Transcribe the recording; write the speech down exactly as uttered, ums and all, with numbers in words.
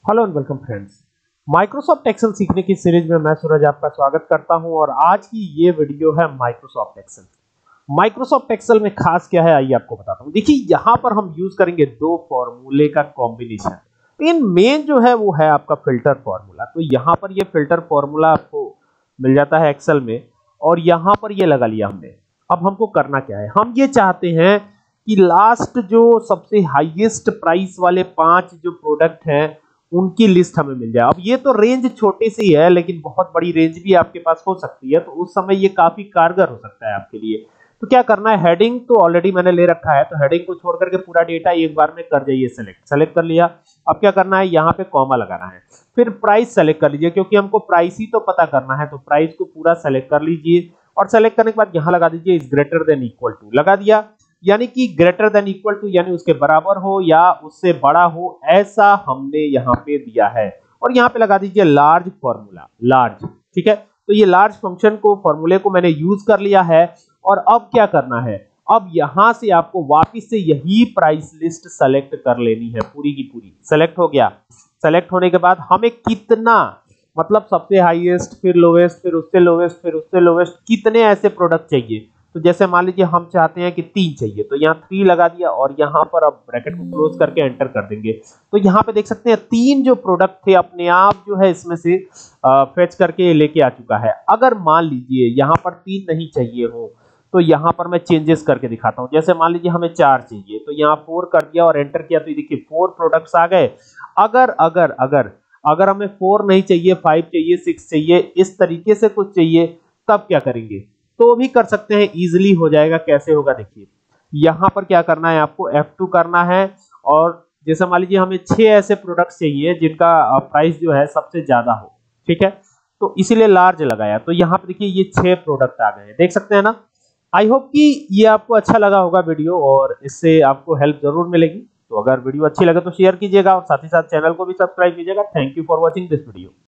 Hello and welcome friends. Microsoft Excel सीखने की series में मैं सूरज आपका स्वागत करता हूं और आज की ये वीडियो है माइक्रोसॉफ्ट एक्सेल। माइक्रोसॉफ्ट एक्सेल में खास क्या है आइए आपको बताता हूं। देखिए यहां पर हम यूज करेंगे दो फॉर्मूले का कॉम्बिनेशन। इन मेन जो है वो है आपका फिल्टर फॉर्मूला। तो यहां पर ये फिल्टर फॉर्मूला आपको मिल जाता है एक्सेल में और यहां पर ये लगा लिया हमने। अब हमको करना क्या है, हम ये चाहते हैं कि लास्ट जो सबसे हाईएस्ट प्राइस वाले पांच जो प्रोडक्ट हैं उनकी लिस्ट हमें मिल जाए। अब ये तो रेंज छोटी सी है लेकिन बहुत बड़ी रेंज भी आपके पास हो सकती है, तो उस समय ये काफी कारगर हो सकता है आपके लिए। तो क्या करना है, हेडिंग तो ऑलरेडी मैंने ले रखा है, तो हेडिंग को छोड़ करके पूरा डेटा एक बार में कर जाइए सेलेक्ट। सेलेक्ट कर लिया। अब क्या करना है, यहाँ पे कॉमा लगाना है, फिर प्राइस सेलेक्ट कर लीजिए क्योंकि हमको प्राइस ही तो पता करना है। तो प्राइस को पूरा सेलेक्ट कर लीजिए और सेलेक्ट करने के बाद यहाँ लगा दीजिए is greater than equal to. लगा दिया, यानी कि ग्रेटर देन इक्वल टू यानी उसके बराबर हो या उससे बड़ा हो, ऐसा हमने यहाँ पे दिया है। और यहाँ पे लगा दीजिए लार्ज फॉर्मूला, लार्ज। ठीक है, तो ये लार्ज फंक्शन को फॉर्मूले को मैंने यूज कर लिया है। और अब क्या करना है, अब यहां से आपको वापस से यही प्राइस लिस्ट सेलेक्ट कर लेनी है, पूरी की पूरी। सेलेक्ट हो गया। सेलेक्ट होने के बाद हमें कितना, मतलब सबसे हाईएस्ट, फिर लोवेस्ट, फिर उससे लोवेस्ट, फिर उससे लोवेस्ट, कितने ऐसे प्रोडक्ट चाहिए। तो जैसे मान लीजिए हम चाहते हैं कि तीन चाहिए, तो यहाँ थ्री लगा दिया और यहाँ पर अब ब्रैकेट को क्लोज करके एंटर कर देंगे। तो यहाँ पे देख सकते हैं तीन जो प्रोडक्ट थे अपने आप जो है इसमें से फेच करके लेके आ चुका है। अगर मान लीजिए यहाँ पर तीन नहीं चाहिए हो तो यहाँ पर मैं चेंजेस करके दिखाता हूँ। जैसे मान लीजिए हमें चार चाहिए, तो यहाँ फोर कर दिया और एंटर किया, तो देखिए फोर प्रोडक्ट्स आ गए। अगर अगर अगर अगर हमें फोर नहीं चाहिए, फाइव चाहिए, सिक्स चाहिए, इस तरीके से कुछ चाहिए, तब क्या करेंगे, तो भी कर सकते हैं, इजीली हो जाएगा। कैसे होगा देखिए, यहां पर क्या करना है, आपको एफ टू करना है। और जैसे मान लीजिए हमें छह ऐसे प्रोडक्ट्स चाहिए जिनका प्राइस जो है सबसे ज्यादा हो। ठीक है, तो इसीलिए लार्ज लगाया। तो यहाँ पे देखिए ये छह प्रोडक्ट आ गए, देख सकते हैं ना। आई होप कि ये आपको अच्छा लगा होगा वीडियो और इससे आपको हेल्प जरूर मिलेगी। तो अगर वीडियो अच्छी लगे तो शेयर कीजिएगा और साथ ही साथ चैनल को भी सब्सक्राइब कीजिएगा। Thank you for watching this video.